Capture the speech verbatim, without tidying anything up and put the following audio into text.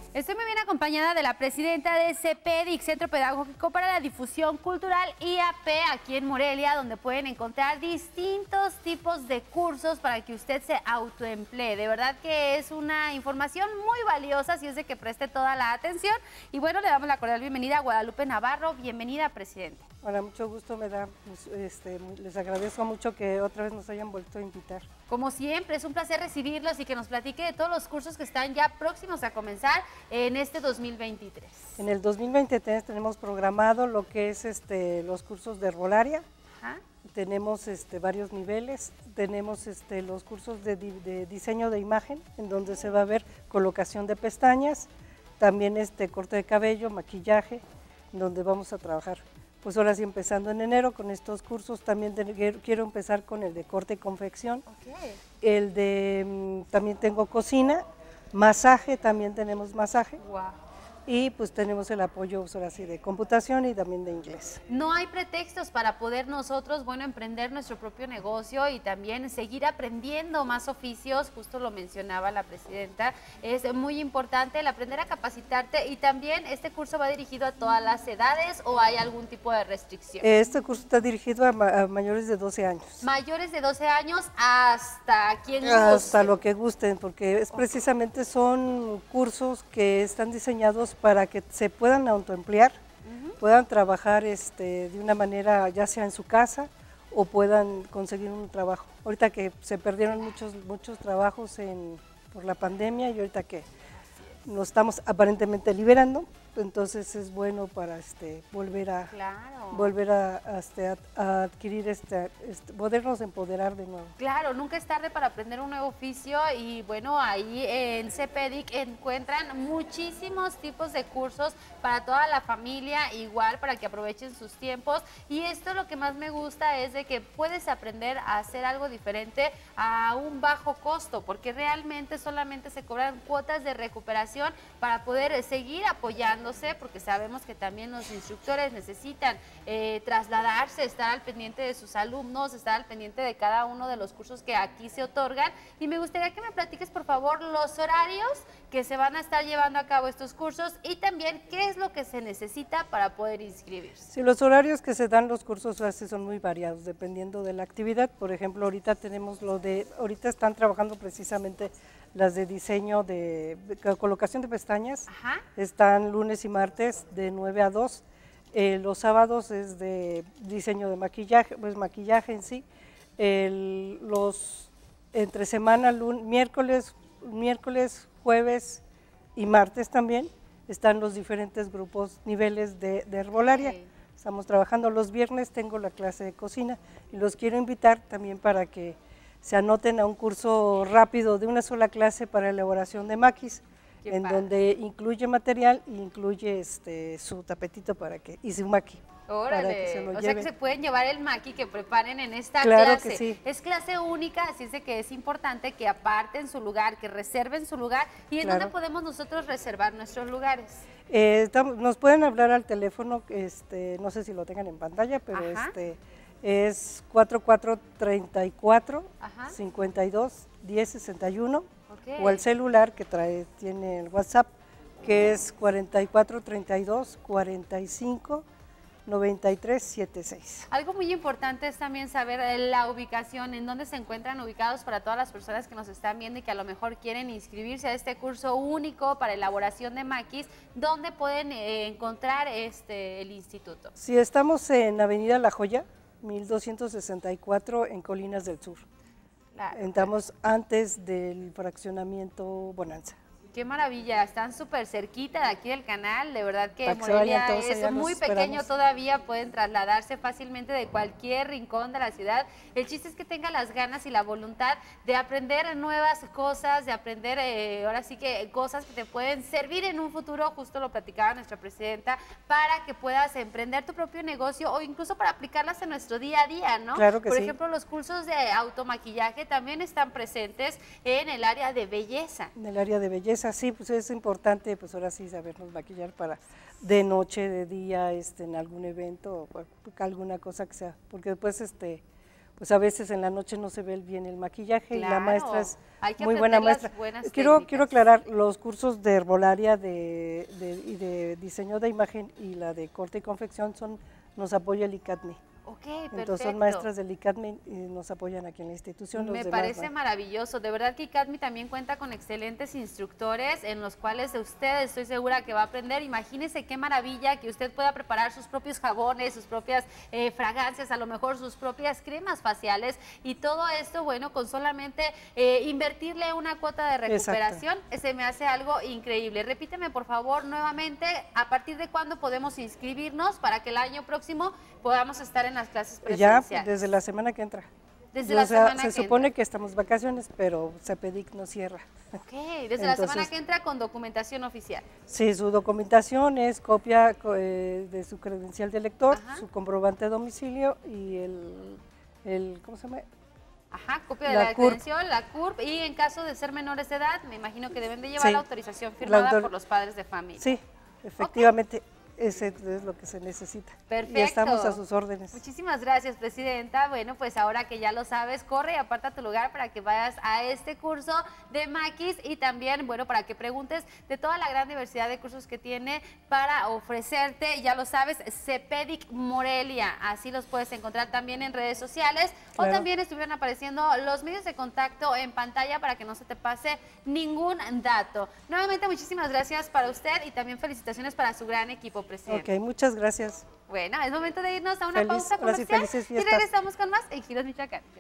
Estoy muy bien acompañada de la presidenta de CEPEDIC, Centro Pedagógico para la Difusión Cultural, I A P, aquí en Morelia, donde pueden encontrar distintos tipos de cursos para que usted se autoemplee. De verdad que es una información muy valiosa, así es de que preste toda la atención. Y bueno, le damos la cordial bienvenida a Guadalupe Navarro. Bienvenida, presidenta. Hola, mucho gusto me da, este, les agradezco mucho que otra vez nos hayan vuelto a invitar. Como siempre, es un placer recibirlos y que nos platique de todos los cursos que están ya próximos a comenzar en este dos mil veintitrés. En el dos mil veintitrés tenemos programado lo que es este, los cursos de herbolaria. Ajá. Tenemos este, varios niveles, tenemos este, los cursos de, de diseño de imagen, en donde se va a ver colocación de pestañas, también este, corte de cabello, maquillaje, donde vamos a trabajar. Pues ahora sí, empezando en enero con estos cursos, también de, quiero empezar con el de corte y confección, okay. El de, también tengo cocina, masaje, también tenemos masaje. Wow. Y pues tenemos el apoyo, pues ahora sí, de computación y también de inglés. No hay pretextos para poder nosotros, bueno, emprender nuestro propio negocio y también seguir aprendiendo más oficios, justo lo mencionaba la presidenta, es muy importante el aprender a capacitarte. Y también este curso va dirigido a todas las edades, ¿o hay algún tipo de restricción? Este curso está dirigido a, ma a mayores de doce años. Mayores de doce años hasta quien guste. Hasta lo que gusten, porque es precisamente son cursos que están diseñados para que se puedan autoemplear, uh-huh. puedan trabajar este, de una manera ya sea en su casa o puedan conseguir un trabajo. Ahorita que se perdieron muchos, muchos trabajos en, por la pandemia y ahorita que nos estamos aparentemente liberando, entonces es bueno para este, volver a claro. volver a, a, este, a, a adquirir, este, este, podernos empoderar de nuevo. Claro, nunca es tarde para aprender un nuevo oficio y bueno, ahí en CEPEDIC encuentran muchísimos tipos de cursos para toda la familia, igual para que aprovechen sus tiempos. Y esto lo que más me gusta es de que puedes aprender a hacer algo diferente a un bajo costo, porque realmente solamente se cobran cuotas de recuperación para poder seguir apoyando, porque sabemos que también los instructores necesitan eh, trasladarse, estar al pendiente de sus alumnos, estar al pendiente de cada uno de los cursos que aquí se otorgan. Y me gustaría que me platiques, por favor, los horarios que se van a estar llevando a cabo estos cursos y también qué es lo que se necesita para poder inscribirse. Sí, los horarios que se dan los cursos así son muy variados, dependiendo de la actividad. Por ejemplo, ahorita tenemos lo de, ahorita están trabajando precisamente las de diseño de, de colocación de pestañas. Ajá. Están lunes y martes de nueve a dos. Eh, los sábados es de diseño de maquillaje, pues maquillaje en sí. El, los entre semana, lunes, miércoles, miércoles, jueves y martes también están los diferentes grupos, niveles de, de herbolaria. Okay. Estamos trabajando los viernes, tengo la clase de cocina y los quiero invitar también para que se anoten a un curso rápido de una sola clase para elaboración de maquis, Qué en padre. Donde incluye material e incluye este, su tapetito para que, y su maqui. Órale, para que se lo o lleven. Sea que se pueden llevar el maqui que preparen en esta claro clase. Que sí. Es clase única, así es de que es importante que aparten su lugar, que reserven su lugar. ¿Y en claro. dónde podemos nosotros reservar nuestros lugares? Eh, estamos, nos pueden hablar al teléfono, este, no sé si lo tengan en pantalla, pero Ajá. este es cuatro cuatro tres cuatro, cinco dos, diez sesenta y uno, okay. o el celular que trae, tiene el WhatsApp, que es cuarenta y cuatro treinta y dos, cuarenta y cinco, noventa y tres setenta y seis. Algo muy importante es también saber la ubicación, en dónde se encuentran ubicados para todas las personas que nos están viendo y que a lo mejor quieren inscribirse a este curso único para elaboración de maquis, ¿dónde pueden eh, encontrar este, el instituto? Sí, estamos en Avenida La Joya, mil doscientos sesenta y cuatro en Colinas del Sur. Claro, Estamos claro. antes del fraccionamiento Bonanza. Qué maravilla, están súper cerquita de aquí del canal, de verdad que Morelia es muy pequeño todavía, pueden trasladarse fácilmente de cualquier rincón de la ciudad. El chiste es que tengan las ganas y la voluntad de aprender nuevas cosas, de aprender eh, ahora sí que cosas que te pueden servir en un futuro, justo lo platicaba nuestra presidenta, para que puedas emprender tu propio negocio o incluso para aplicarlas en nuestro día a día, ¿no? Claro que Por sí. ejemplo, los cursos de automaquillaje también están presentes en el área de belleza. En el área de belleza. Sí, pues es importante, pues ahora sí sabernos maquillar para de noche, de día, este, en algún evento, o alguna cosa que sea, porque después, este, pues a veces en la noche no se ve bien el maquillaje y la Claro, maestra es hay que muy buena aprender las maestra. buenas Quiero, técnicas. quiero aclarar, los cursos de herbolaria de, de- y de diseño de imagen y la de corte y confección son, nos apoya el ICATMI. Ok, Entonces perfecto. son maestras del ICATMI y nos apoyan aquí en la institución. Los Me demás parece no. maravilloso. De verdad que ICATMI también cuenta con excelentes instructores en los cuales usted estoy segura que va a aprender. Imagínese qué maravilla que usted pueda preparar sus propios jabones, sus propias eh, fragancias, a lo mejor sus propias cremas faciales y todo esto, bueno, con solamente eh, invertirle una cuota de recuperación, Exacto. se me hace algo increíble. Repíteme, por favor, nuevamente, ¿a partir de cuándo podemos inscribirnos para que el año próximo podamos estar en las clases Ya presenciales? desde la semana que entra. Desde O la sea, semana se que supone entra. que estamos vacaciones, pero CEPEDIC no cierra. Ok, desde la semana Entonces, que entra con documentación oficial. Sí, su documentación es copia co- eh, de su credencial de lector, Ajá. su comprobante de domicilio y el, el ¿cómo se llama? Ajá, copia de La la, C U R P. credencial, la C U R P, y en caso de ser menores de edad, me imagino que deben de llevar Sí, la autorización la firmada autor- por los padres de familia. Sí, efectivamente, ese es lo que se necesita. Perfecto. Y estamos a sus órdenes. Muchísimas gracias, Presidenta. Bueno, pues ahora que ya lo sabes, corre y aparta tu lugar para que vayas a este curso de maquis y también, bueno, para que preguntes de toda la gran diversidad de cursos que tiene para ofrecerte, ya lo sabes, CEPEDIC Morelia. Así los puedes encontrar también en redes sociales Claro. o también estuvieron apareciendo los medios de contacto en pantalla para que no se te pase ningún dato. Nuevamente, muchísimas gracias para usted y también felicitaciones para su gran equipo, Presidenta. Ok, muchas gracias. Bueno, es momento de irnos a una Feliz- pausa ahora sí, comercial felices y fiestas. regresamos con más en Giros Michoacán.